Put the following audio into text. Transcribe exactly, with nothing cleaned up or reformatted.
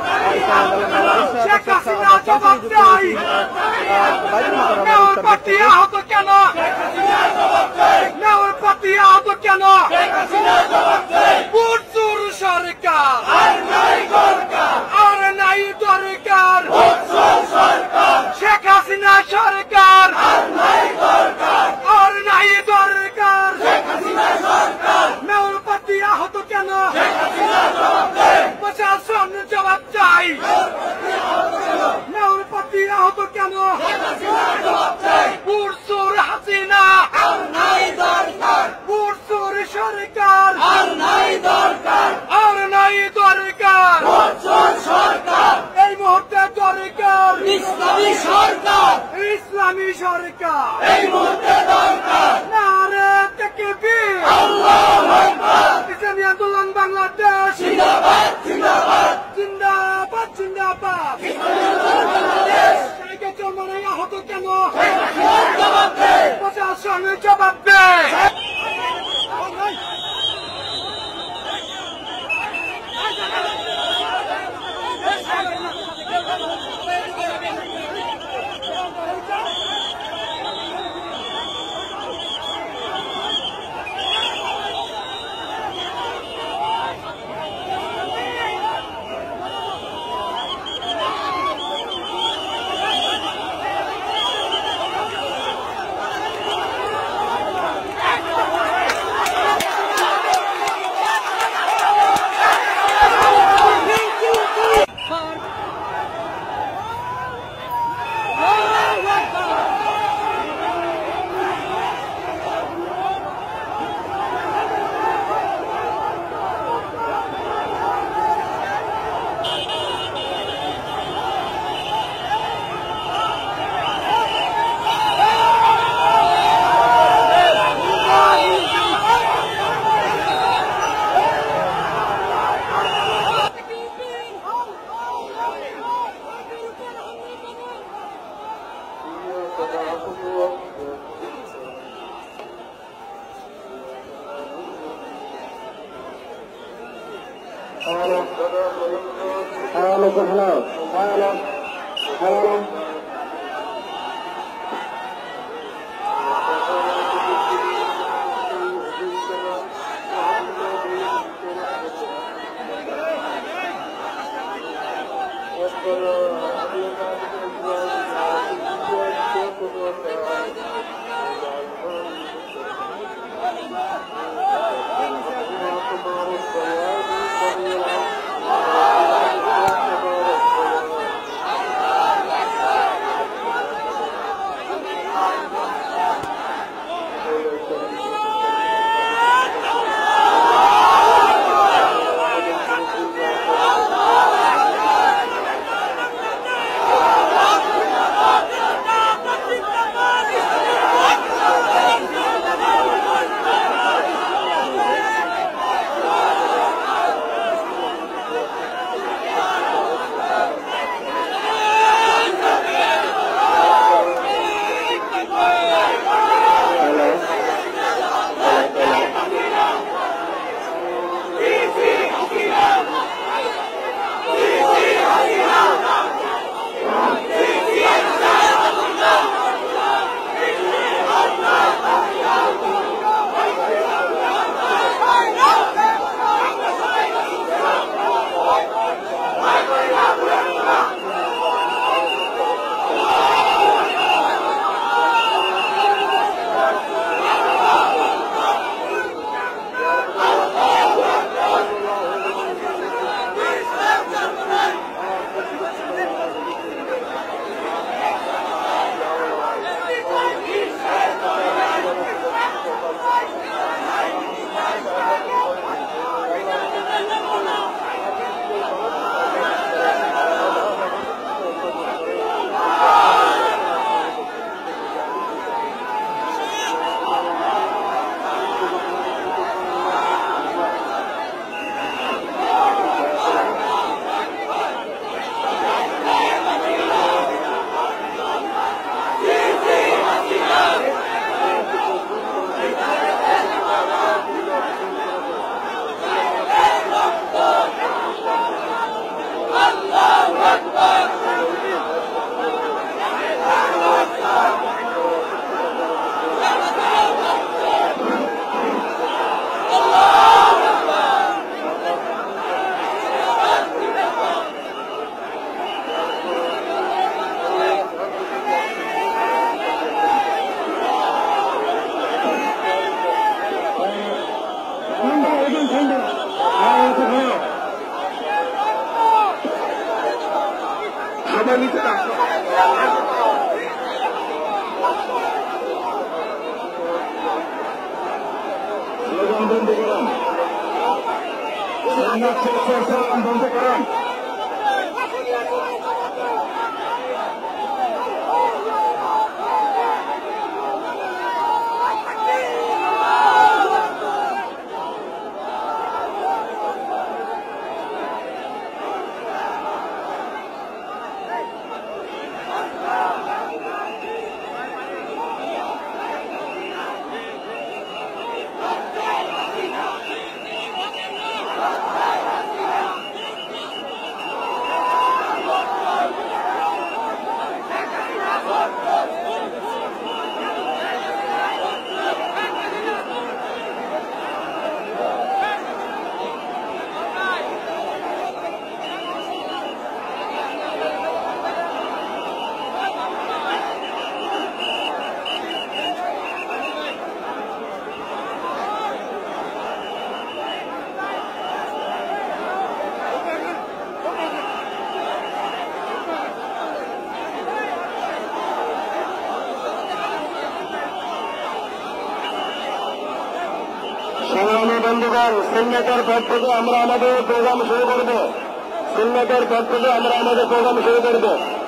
শেখ হাসিনা জবাব চাই। মেয়র পাতি আহত কেন? মেয়র পাতি আহত কেন? বুটচুর সরকার আর নাই দরকার, আর নাই দরকার। শেখ হাসিনা সরকার আর নাই দরকার, আর নাই দরকার। মেয়র পাতি আহত কেন? প্রশাসন জবাব চাই। মেয়র পাতি আহত কেন? বুটচুর হাসিনা আর নাই দরকার, বুটচুর সরকার আর নাই দরকার, আর নাই দরকার। সরকার এই মুহূর্তে দরকার ইসলামী সরকার, ইসলামী সরকার এই মুহূর্তে দরকার। নারে তাকবীর, আল্লাহু আকবার। ইসলামী আন্দোলন বাংলাদেশ জিন্দাবাদ, জিন্দাবাদ, জিন্দাবাদ, জিন্দাবাদ। ইসলামী আন্দোলন বাংলাদেশ। শেখ চরমনে আহত কেন? জবাব দে, প্রশাসন জবাব দে। Hello, hello, hello, hello. সবাই নিচে থাকো। স্লোগান বন্ধ করুন, স্লোগান বন্ধ করুন। সংগ্রামী বন্ধুগণ, সিন্নেটের পর থেকে আমরা আমাদের প্রোগ্রাম শুরু করব। সিন্নেটের পর থেকে আমরা আমাদের প্রোগ্রাম শুরু করব।